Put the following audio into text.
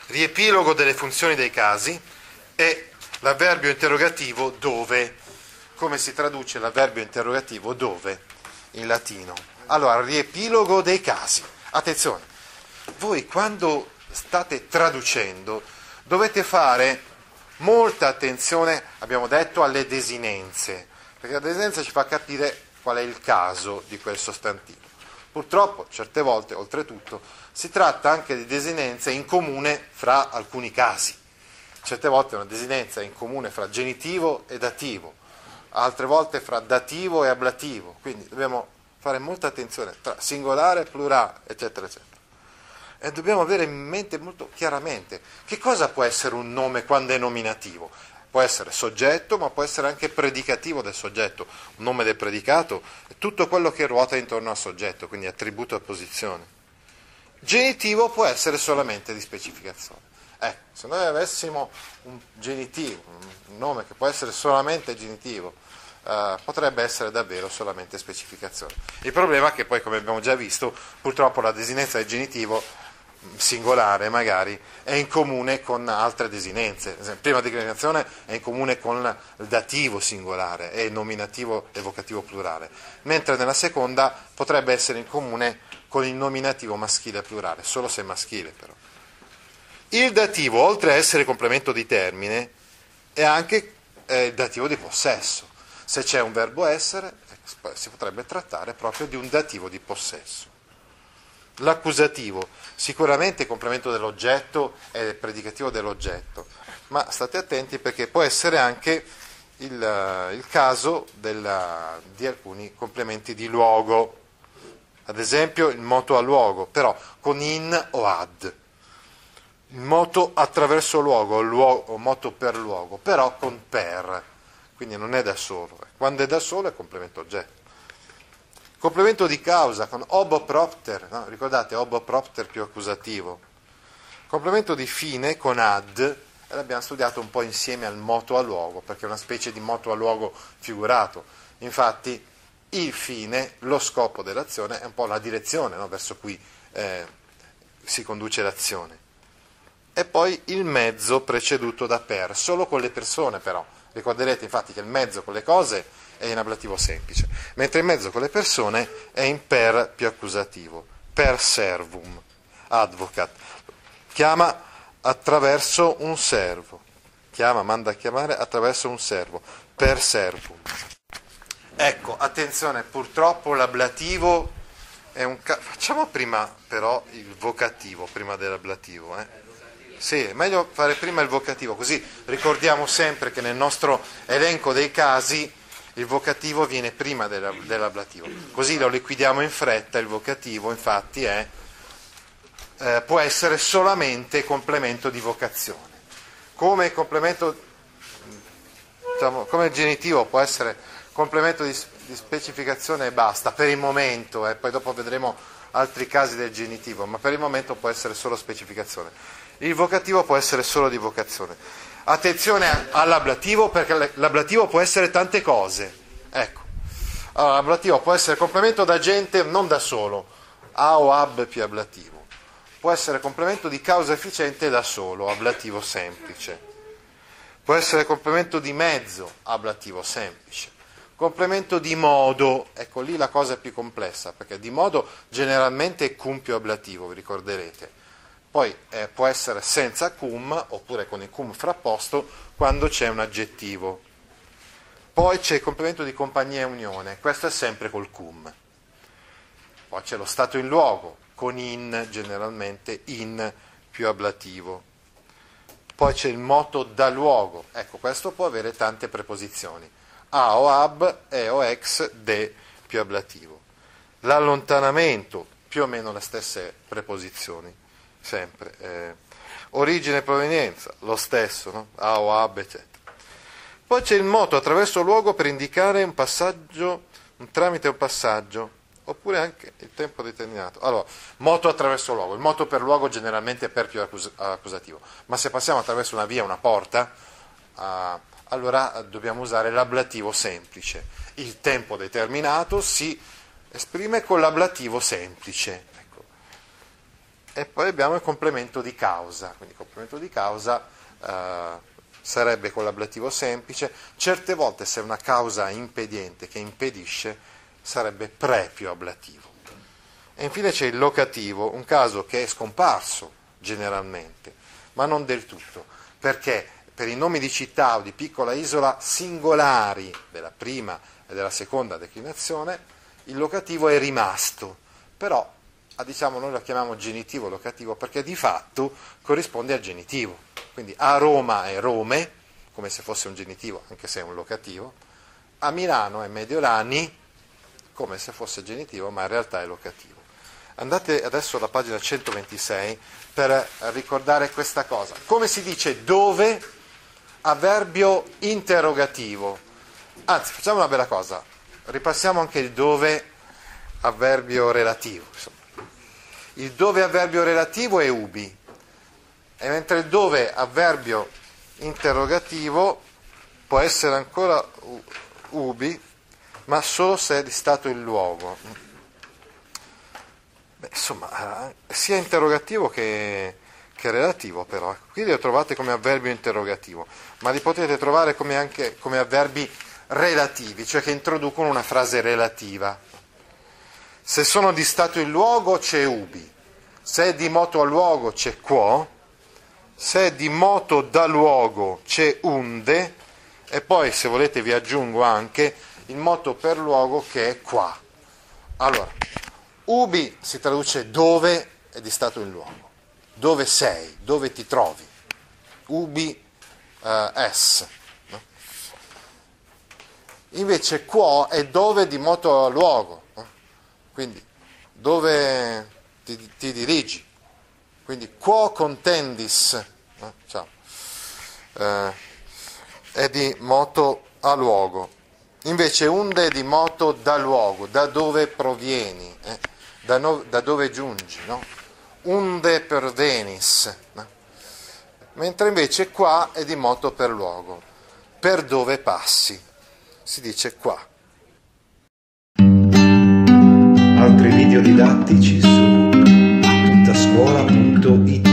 riepilogo delle funzioni dei casi e l'avverbio interrogativo dove. Come si traduce l'avverbio interrogativo dove in latino? Allora, riepilogo dei casi. Attenzione, voi quando state traducendo dovete fare molta attenzione, abbiamo detto, alle desinenze, perché la desinenza ci fa capire qual è il caso di quel sostantivo. Purtroppo, certe volte, oltretutto, si tratta anche di desinenze in comune fra alcuni casi. Certe volte una desinenza è in comune fra genitivo e dativo, altre volte fra dativo e ablativo, quindi dobbiamo fare molta attenzione tra singolare e plurale, eccetera, eccetera. E dobbiamo avere in mente molto chiaramente che cosa può essere un nome quando è nominativo. Può essere soggetto, ma può essere anche predicativo del soggetto. Un nome del predicato è tutto quello che ruota intorno al soggetto, quindi attributo e posizione. Genitivo può essere solamente di specificazione. Ecco, se noi avessimo un genitivo, un nome che può essere solamente genitivo, potrebbe essere davvero solamente specificazione. Il problema è che poi, come abbiamo già visto, purtroppo la desinenza del genitivo singolare magari è in comune con altre desinenze. Ad esempio, prima declinazione è in comune con il dativo singolare e il nominativo e vocativo plurale, mentre nella seconda potrebbe essere in comune con il nominativo maschile plurale, solo se è maschile però. Il dativo, oltre a essere complemento di termine, è anche il dativo di possesso. Se c'è un verbo essere, si potrebbe trattare proprio di un dativo di possesso. L'accusativo, sicuramente complemento dell'oggetto e predicativo dell'oggetto, ma state attenti perché può essere anche il caso di alcuni complementi di luogo, ad esempio il moto a luogo, però con in o ad, il moto attraverso luogo o moto per luogo, però con per, quindi non è da solo, quando è da solo è complemento oggetto. Complemento di causa con obo propter, no? Ricordate, obo propter più accusativo. Complemento di fine con ad, e l'abbiamo studiato un po' insieme al moto a luogo, perché è una specie di moto a luogo figurato. Infatti il fine, lo scopo dell'azione, è un po' la direzione, no? Verso cui si conduce l'azione. E poi il mezzo preceduto da per, solo con le persone però. Ricorderete infatti che il mezzo con le cose è in ablativo semplice, mentre il mezzo con le persone è in per più accusativo, per servum, advocat, chiama attraverso un servo, manda a chiamare attraverso un servo, per servum. Ecco, attenzione, purtroppo l'ablativo è facciamo prima però il vocativo, prima dell'ablativo, Sì, è meglio fare prima il vocativo, così ricordiamo sempre che nel nostro elenco dei casi il vocativo viene prima dell'ablativo, così lo liquidiamo in fretta. Il vocativo infatti può essere solamente complemento di vocazione, come complemento, diciamo, come il genitivo può essere complemento di specificazione e basta, per il momento, poi dopo vedremo altri casi del genitivo, ma per il momento può essere solo specificazione. Il vocativo può essere solo di vocazione. Attenzione all'ablativo, perché l'ablativo può essere tante cose. Ecco, allora, l'ablativo può essere complemento d'agente non da solo, a o ab più ablativo. Può essere complemento di causa efficiente da solo, ablativo semplice. Può essere complemento di mezzo, ablativo semplice. Complemento di modo, ecco lì la cosa è più complessa, perché di modo generalmente è cum più ablativo, vi ricorderete. Poi può essere senza cum, oppure con il cum frapposto, quando c'è un aggettivo. Poi c'è il complemento di compagnia e unione, questo è sempre col cum. Poi c'è lo stato in luogo, con in, generalmente in più ablativo. Poi c'è il moto da luogo, ecco questo può avere tante preposizioni. A o ab, e o ex, de più ablativo. L'allontanamento, più o meno le stesse preposizioni. Sempre origine e provenienza, lo stesso, no? A o ab, eccetera. Poi c'è il moto attraverso luogo per indicare un passaggio, un tramite un passaggio, oppure anche il tempo determinato. Allora, moto attraverso luogo, il moto per luogo generalmente è per più accusativo, ma se passiamo attraverso una via, una porta, allora dobbiamo usare l'ablativo semplice. Il tempo determinato si esprime con l'ablativo semplice. E poi abbiamo il complemento di causa, quindi il complemento di causa sarebbe con l'ablativo semplice. Certe volte, se è una causa impediente che impedisce, sarebbe prepio ablativo. E infine c'è il locativo, un caso che è scomparso generalmente, ma non del tutto, perché per i nomi di città o di piccola isola singolari della prima e della seconda declinazione, il locativo è rimasto, però diciamo, noi lo chiamiamo genitivo locativo perché di fatto corrisponde al genitivo. Quindi a Roma è Rome, come se fosse un genitivo, anche se è un locativo. A Milano è Mediolani, come se fosse genitivo, ma in realtà è locativo. Andate adesso alla pagina 126 per ricordare questa cosa. Come si dice dove? Avverbio interrogativo. Anzi, facciamo una bella cosa. Ripassiamo anche il dove avverbio relativo. Insomma. Il dove avverbio relativo è ubi, e mentre il dove avverbio interrogativo può essere ancora ubi, ma solo se è di stato il luogo. Beh, insomma, sia interrogativo che relativo, però. Qui li trovate come avverbio interrogativo, ma li potete trovare anche come avverbi relativi, cioè che introducono una frase relativa. Se sono di stato il luogo c'è ubi, se è di moto a luogo c'è quo, se è di moto da luogo c'è unde, e poi se volete vi aggiungo anche il moto per luogo che è qua. Allora, ubi si traduce dove è di stato il luogo, dove sei, dove ti trovi, ubi es. No? Invece quo è dove di moto a luogo. Quindi, dove ti dirigi? Quindi, quo contendis, è di moto a luogo. Invece, unde è di moto da luogo, da dove provieni, da dove giungi, no? Unde pervenis. No? Mentre invece qua è di moto per luogo, per dove passi. Si dice qua. Altri video didattici su tuttascuola.it